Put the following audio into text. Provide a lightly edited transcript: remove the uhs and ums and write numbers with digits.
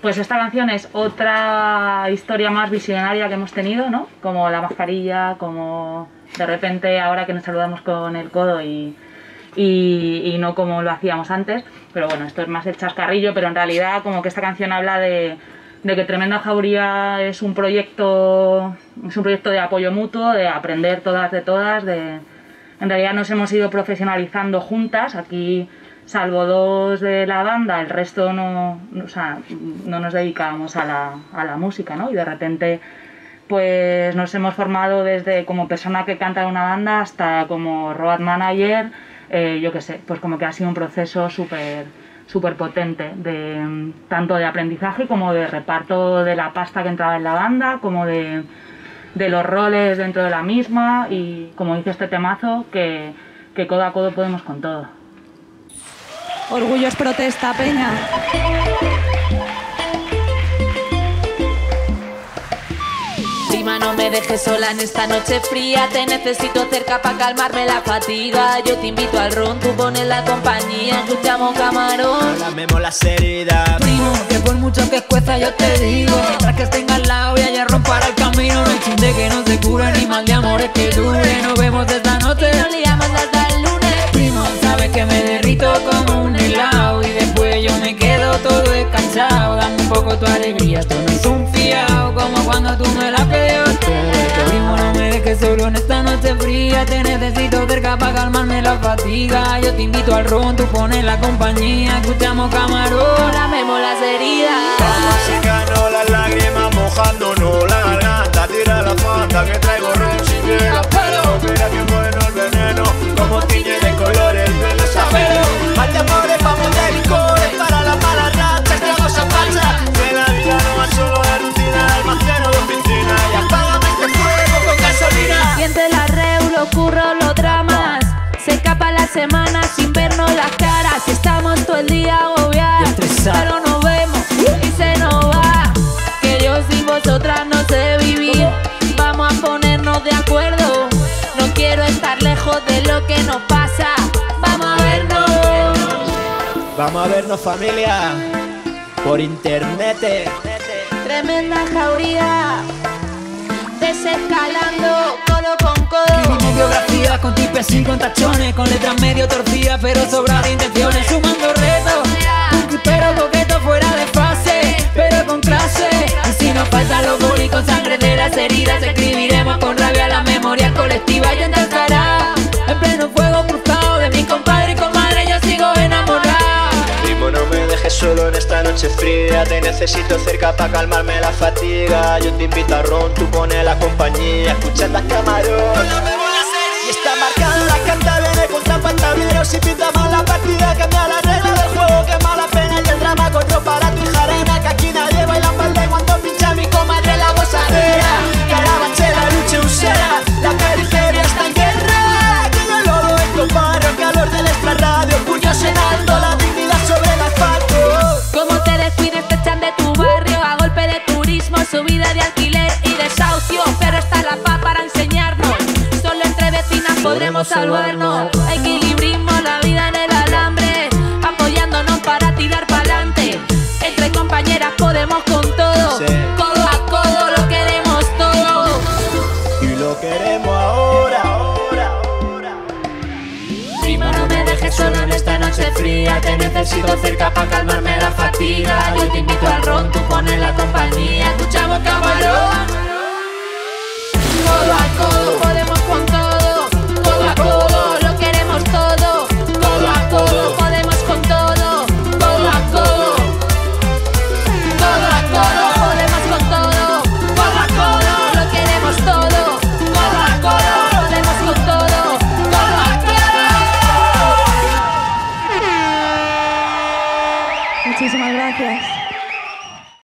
Pues esta canción es otra historia más visionaria que hemos tenido, ¿no? Como la mascarilla, como de repente ahora que nos saludamos con el codo y no como lo hacíamos antes. Pero bueno, esto es más el chascarrillo, pero en realidad como que esta canción habla de que Tremenda Jauría es un proyecto de apoyo mutuo, de aprender todas de todas, en realidad nos hemos ido profesionalizando juntas. Aquí, salvo dos de la banda, el resto no nos dedicábamos a la música, ¿no? Y de repente pues nos hemos formado desde como persona que canta en una banda hasta como road manager, yo qué sé, pues como que ha sido un proceso súper potente, tanto de aprendizaje como de reparto de la pasta que entraba en la banda, como de los roles dentro de la misma, y como dice este temazo, que codo a codo podemos con todo. Orgullo es protesta, peña. Prima, no me dejes sola en esta noche fría. Te necesito cerca para calmarme la fatiga. Yo te invito al ron, tú pones la compañía. Escuchamos Camarón, lamemos las heridas. Primo, que por mucho que cuesta yo te digo, mientras que esté al lado y haya ron para el camino. No hay chiste que no se cure, ni mal de amores que dure. Nos vemos esta noche, nos liamos hasta el lunes. Primo, sabes que me derrito como un helado y después yo me quedo todo descansado. Dame un poco tu alegría, esto no es un fiao, como cuando tú me la pediste. Primo, no me dejes solo en esta noche fría. Te necesito cerca para calmarme la fatiga. Yo te invito al ron, tú pones la compañía. Escuchamos Camarón, lamemos las heridas. Vamos secando las lágrimas, mojándonos la garganta. Tira la fanta que traigo ron sin hielo. Pero mira que bueno el veneno, como tiñe de colores el pelo sapero. Mal de amores, vamos de licores, para las malas rachas, tragos a falsa. Que la vida no es solo de rutina, almaceno de oficina. Y apágame este fuego con gasolina. Siente la reu, lo curro, los dramas. Se escapa la semana sin vernos las caras. Estamos todo el día agobiados, pero nos vemos y se nos va. Que yo sin vosotras no sé vivir. Vamos a ponernos de acuerdo. No quiero estar lejos de lo que nos pasa. Vamos a vernos. Vamos a vernos, familia, por internet. Tremenda jauría, desescalando codo con codo. Escribimos biografías con tipes y con tachones, con letras medio torcidas pero sobrar de intenciones, sumando retos. Un cripero coqueto fuera de fase, pero con clase. Y si nos faltan los bolis con sangre de las heridas, escribiremos con rabia la memoria colectiva. Y entrará en pleno fuego cruzado de mi compadre y comadre, yo sigo enamorado. Primo, no me dejes solo en esta noche fría. Te necesito cerca para calmarme la fatiga. Yo te invito a ron, tú pones la compañía. Escuchando a Camarón, y está marcada la carta, viene con trampa en tablero. Si pintamos la partida, cambia la regla del juego. Quema la pena y el drama, coño para tu hija arena. Que aquí nadie baila falda y cuando pincha mi comadre la gozadera. Carabanche, la lucha usera, la periferia está en guerra. Que yo lodo en tu barrio, el calor del extrarradio, puños en alto, la dignidad sobre el asfalto. Como te descuides te echan de tu barrio a golpe de turismo, subida de alquiler y desahucio. Pero está la paz para enseñarnos, solo entre vecinas podremos salvarnos. Equilibrismo, la vida en el alambre, apoyándonos para tirar pa'lante. Entre compañeras podemos con todo, Sí. Codo a codo lo queremos todo. Y lo queremos ahora. Prima, no me dejes solo en esta noche fría. Te necesito cerca para calmarme la fatiga. Yo te invito al ron, tú pones la compañía. Escuchamos Camarón. Codo a codo podemos con todo. Codo a codo lo queremos todo. Codo a codo podemos con todo. Codo a codo. Codo a codo podemos con todo. Codo a codo lo queremos todo. Codo a codo podemos con todo. Codo a codo. Muchísimas gracias.